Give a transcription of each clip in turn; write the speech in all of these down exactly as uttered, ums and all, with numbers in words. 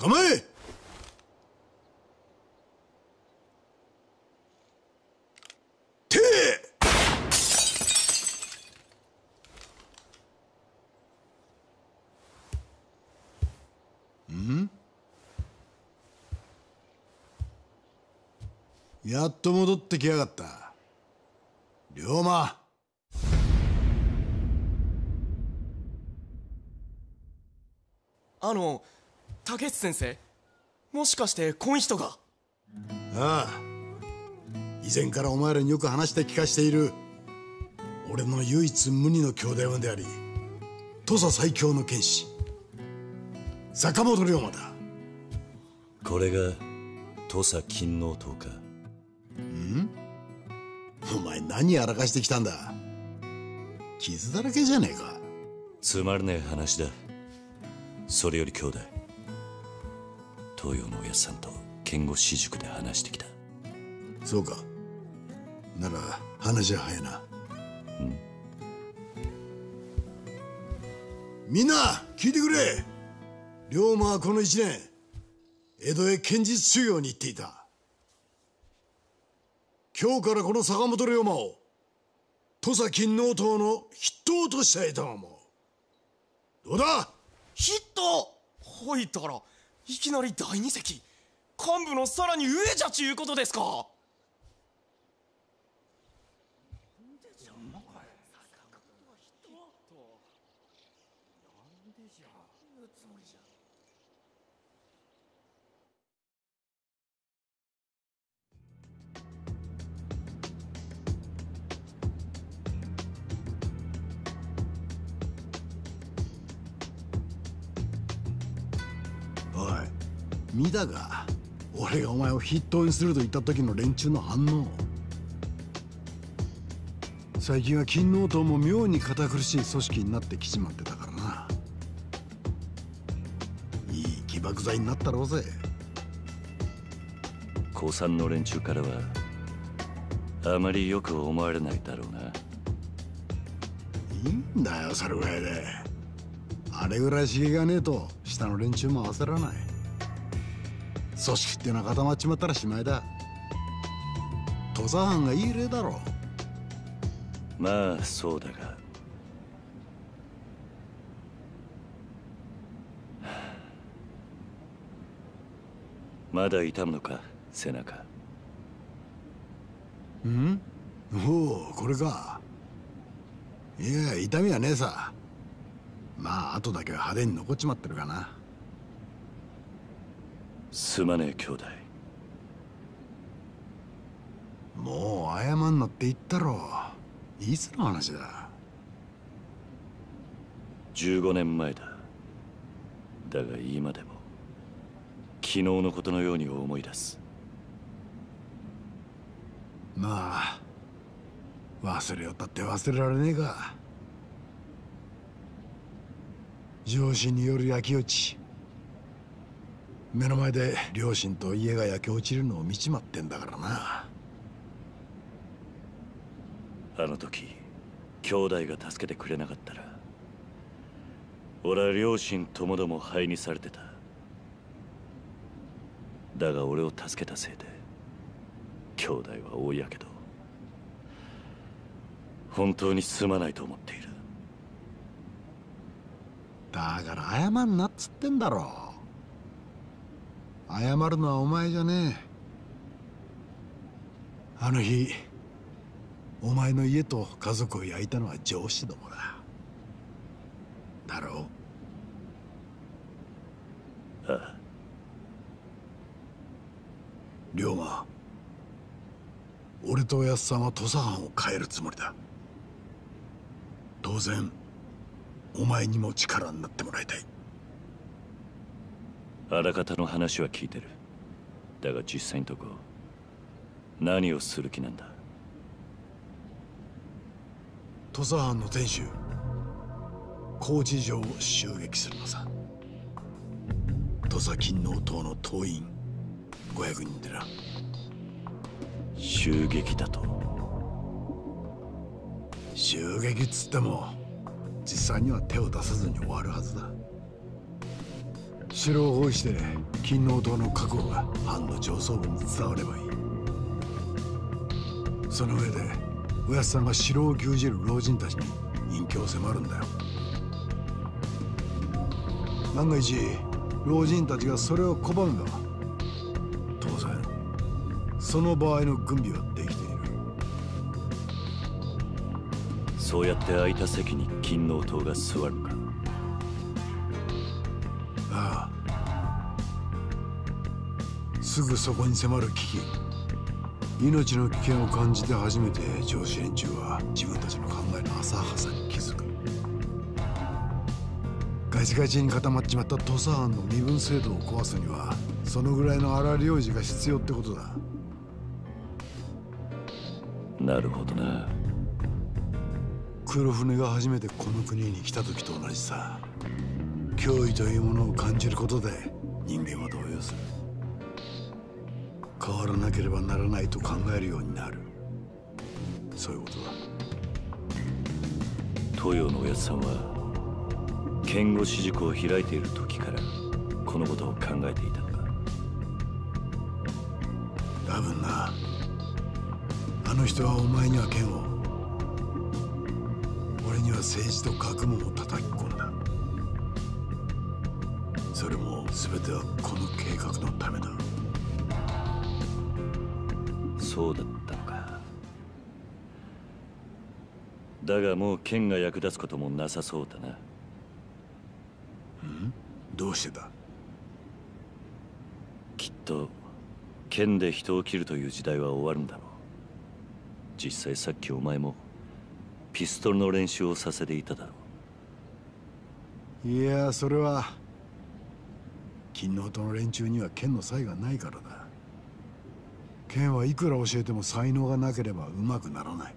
構え。てえ。ん？やっと戻ってきやがった。龍馬。 あの竹内先生、もしかしてこん人が？ ああ、以前からお前らによく話して聞かしている俺の唯一無二の兄弟分であり土佐最強の剣士坂本龍馬だ。 これが土佐勤王党か。 ん？お前何やらかしてきたんだ。傷だらけじゃねえか。 つまらねえ話だ。それより兄弟、東洋のおやっさんと剣護私塾で話してきた。 そうか。なら話は早いな。うん。みんな聞いてくれ。龍馬はこの一年江戸へ剣術修行に行っていた。今日からこの坂本龍馬を土佐勤王党の筆頭としたいと思う。どうだ？ ヒット。ほいたらいきなり第二席幹部のさらに上じゃちゅうことですか？ おい、見たか？俺がお前を筆頭にすると言った時の連中の反応。最近は勤王党も妙に堅苦しい組織になってきちまってたからな。いい起爆剤になったろうぜ。 高三の連中からはあまりよく思われないだろうな。 いいんだよそれぐらいで。あれぐらい刺激がねえと下の連中も焦らない。組織ってのは固まっちまったらしまいだ。土佐藩がいい例だろ。 まあそうだが、まだ痛むのか背中？ ん？おお、これか。いや痛みはねえさ。まあ後だけは派手に残っちまってるかな。 すまねえ兄弟。 もう謝んなって言ったろ。いつの話だ？ じゅうごねんまえだ。だが今でも昨日のことのように思い出す。 まあ忘れよったって忘れられねえか。上司による焼き討ち、目の前で両親と家が焼け落ちるのを見ちまってんだからな。 あの時兄弟が助けてくれなかったら俺は両親ともども灰にされてた。だが俺を助けたせいで兄弟は大やけど。本当にすまないと思っている。 だから謝んなっつってんだろ。謝るのはお前じゃねえ。あの日お前の家と家族を焼いたのは上司どもだ。だろう？ああ。 龍馬、俺とおやっさんは土佐藩を変えるつもりだ。当然お前にも力になってもらいたい。 あらかたの話は聞いてる。だが実際のとこ何をする気なんだ？ 土佐藩の天守高知城を襲撃するのさ。土佐勤王党の党員ごひゃくにんでな。 襲撃だと？ 襲撃っつっても実際には手を出さずに終わるはずだ。 城を包囲して金王党の覚悟が藩の上層部に伝わればいい。その上でおやっさんが城を牛耳る老人たちに隠居を迫るんだよ。万が一老人たちがそれを拒めば当然その場合の軍備はできている。 そうやって空いた席に金王党が座るか。 ああ、すぐそこに迫る危機、命の危険を感じて初めて上司連中は自分たちの考えの浅はかさに気づく。ガチガチに固まっちまった土佐藩の身分制度を壊すにはそのぐらいの荒領事が必要ってことだ。 なるほどな。 黒船が初めてこの国に来た時と同じさ。脅威というものを感じることで人間は動揺する。変わらなければならないと考えるようになる。そういうことだ。 東洋のおやっさんは剣護私塾を開いている時からこのことを考えていたのか。 多分な。あの人はお前には剣を、俺には政治と学問を叩き込んだ。それも全てはこの計画のためだ。 そうだったのか。だがもう剣が役立つこともなさそうだな。 ん？どうしてだ？ きっと剣で人を切るという時代は終わるんだろう。実際さっきお前もピストルの練習をさせていただろう。いや、それは金王党の連中には剣の才がないからだ。剣はいくら教えても才能がなければ上手くならない。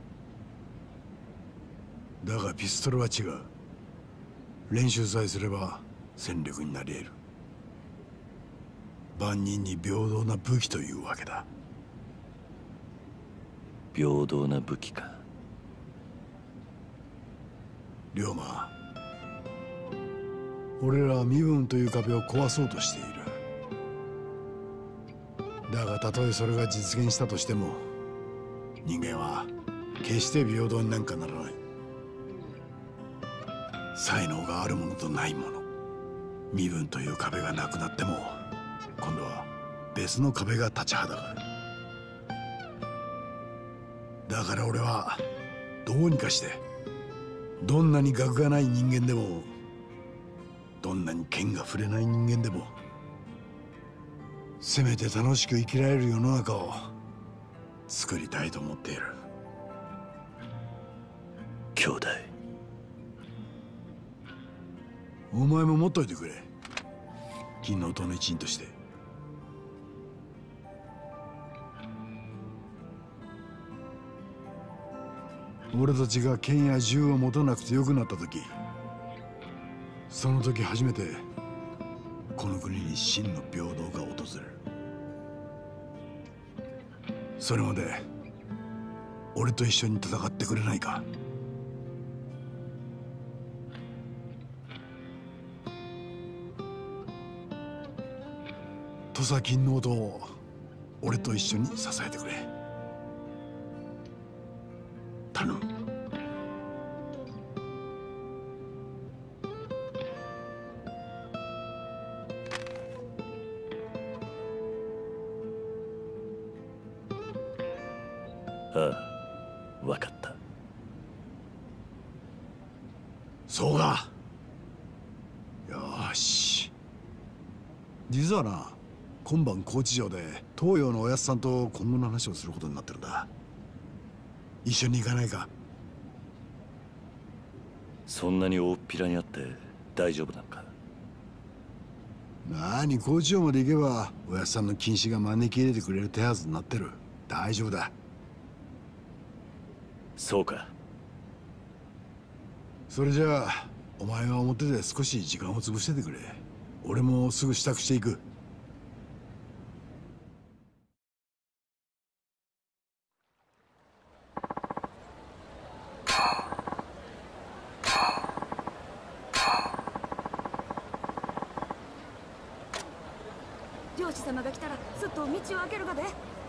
だがピストルは違う。練習さえすれば戦力になり得る。万人に平等な武器というわけだ。 平等な武器か。 龍馬、俺らは身分という壁を壊そうとしている。だがたとえそれが実現したとしても人間は決して平等になんかならない。才能があるものとないもの、身分という壁がなくなっても今度は別の壁が立ちはだかる。だから俺はどうにかしてどんなに学がない人間でもどんなに剣が触れない人間でもせめて楽しく生きられる世の中を作りたいと思っている。 兄弟、 お前も持っといてくれ。金王党の一員として。俺たちが剣や銃を持たなくてよくなった時、その時初めてこの国に真の平等が訪れる。それまで俺と一緒に戦ってくれないか。土佐金王党を俺と一緒に支えてくれ。頼む。 ああ、分かった。 そうか。よーし。実はな、今晩高知城で東洋のおやっさんと今後の話をすることになってるんだ。一緒に行かないか。 そんなに大っぴらにあって大丈夫なのか。 なに、高知城まで行けばおやっさんの禁止が招き入れてくれる手はずになってる。大丈夫だ。 そうか。 それじゃあお前は表で少し時間を潰しててくれ。俺もすぐ支度していく。 教師様が来たらすっと道を開けるがで。